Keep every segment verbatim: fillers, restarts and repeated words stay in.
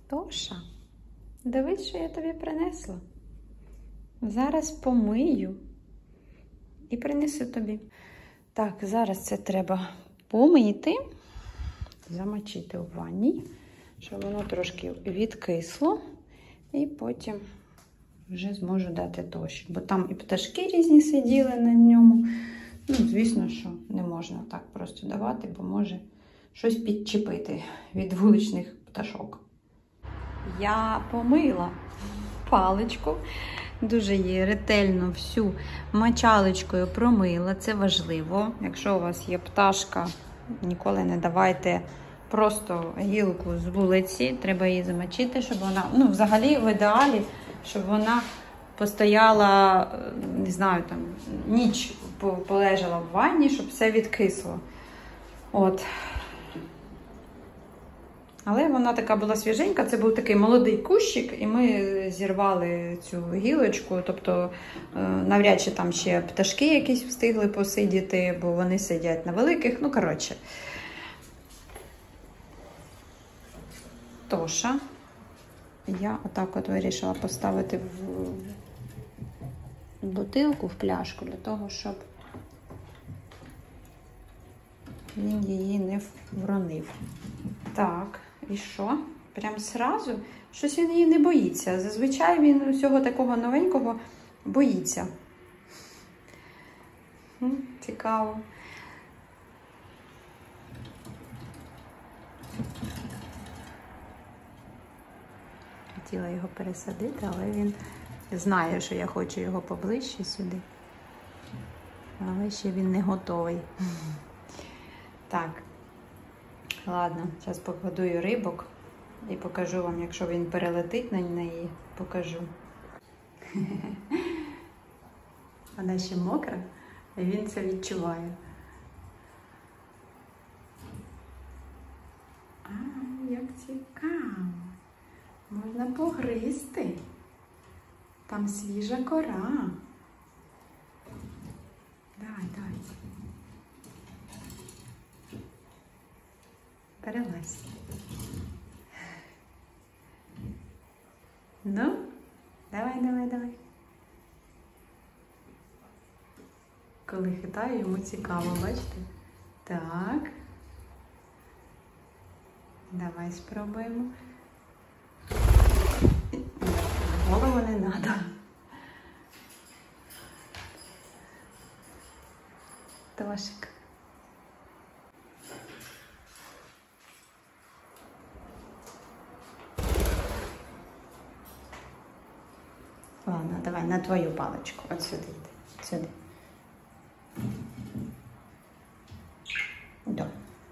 Тоша, дивись, що я тобі принесла. Зараз помию і принесу тобі. Так, зараз це треба помити, замочити у ванні, щоб воно трошки відкисло. І потім вже зможу дати Тоші. Бо там і пташки різні сиділи на ньому. Ну, звісно, що не можна так просто давати, бо може щось підчепити від вуличних пташок. Я помила паличку, дуже її ретельно всю мочалочкою промила. Це важливо. Якщо у вас є пташка, ніколи не давайте просто гілку з вулиці. Треба її замочити, щоб вона, ну, взагалі в ідеалі, щоб вона постояла, не знаю, там, ніч полежала в ванні, щоб все відкисло. От. Але вона така була свіженька, це був такий молодий кущик, і ми зірвали цю гілочку, тобто навряд чи там ще пташки якісь встигли посидіти, бо вони сидять на великих, ну, коротше. Тоша. Я отак от вирішила поставити в бутилку, в пляшку, для того, щоб він її не вронив. Так, і що? Прям зразу? Щось він її не боїться. Зазвичай він усього такого новенького боїться. Цікаво. Хотіла його пересадити, але він знає, що я хочу його поближче сюди. Але ще він не готовий. Так. Ладно, зараз погодую рибок і покажу вам, якщо він перелетить на неї, покажу. Вона ще мокра, і він це відчуває. А, як цікаво. Можна погризти. Там свіжа кора. Давай, давай. Перелазь. Ну, давай, давай, давай. Коли хитаю, йому цікаво, бачите? Так. Давай спробуємо. Голову не треба. Тошик. Ладно, давай на твою паличку. От сюди йди. Сюди. Да.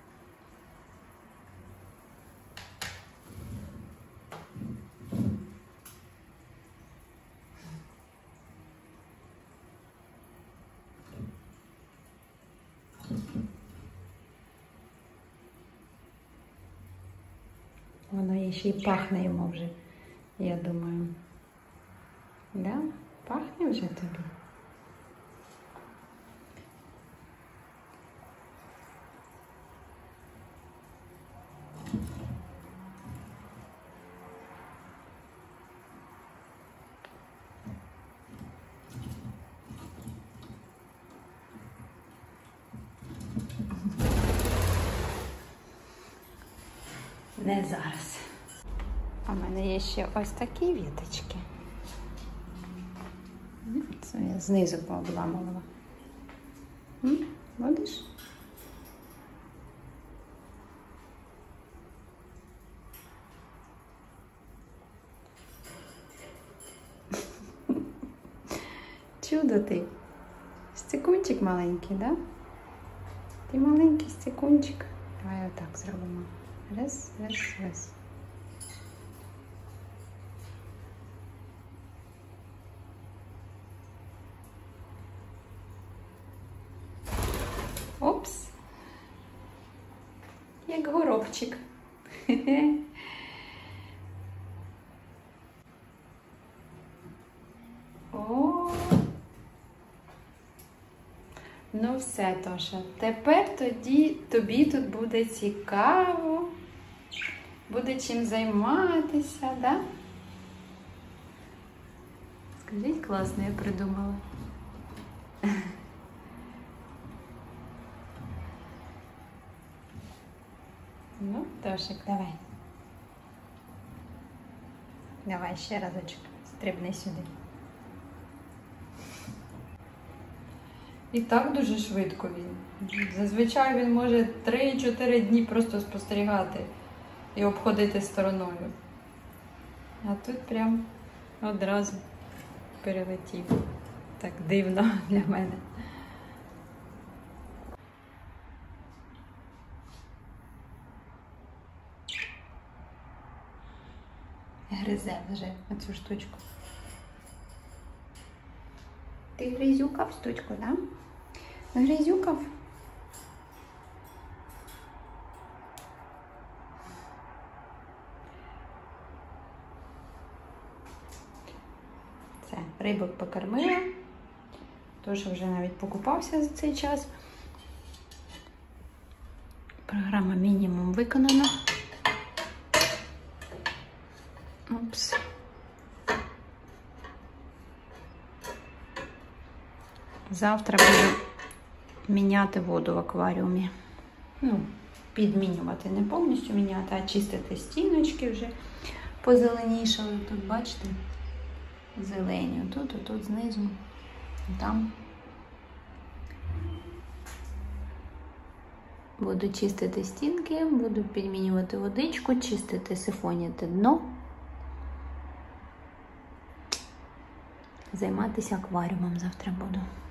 Воно ще й пахне йому вже, я думаю. Да? Пахне вже тобі? Не зараз. А в мене є ще ось такі віточки. Це я знизу пообламувала. Будеш? Чудо ти. Стекунчик маленький, да? Ти маленький стекунчик. Давай отак зробимо. Раз, раз, раз. Опс. Як горобчик. О. Ну все, Тоша. Тепер тоді тобі тут буде цікаво буде чим займатися, да? Скажіть, класно я придумала. Ну, Тошик, давай. Давай ще разочок. Стрибни сюди. І так дуже швидко він. Зазвичай він може три-чотири дні просто спостерігати і обходити стороною. А тут прям одразу перелетів. Так дивно для мене. Гризе вже оцю штучку. Ти гризюкав штучку, да? Гризюкав? Все, рибок покормила. Тож вже навіть покупався за цей час. Програма мінімум виконана. Опс. Завтра буду міняти воду в акваріумі. Ну, підмінювати, не повністю міняти, а чистити стіночки вже позеленішали. Тут, бачите, зелені. Тут, тут знизу, там. Буду чистити стінки, буду підмінювати водичку, чистити, сифоніти дно. Займатися акваріумом завтра буду.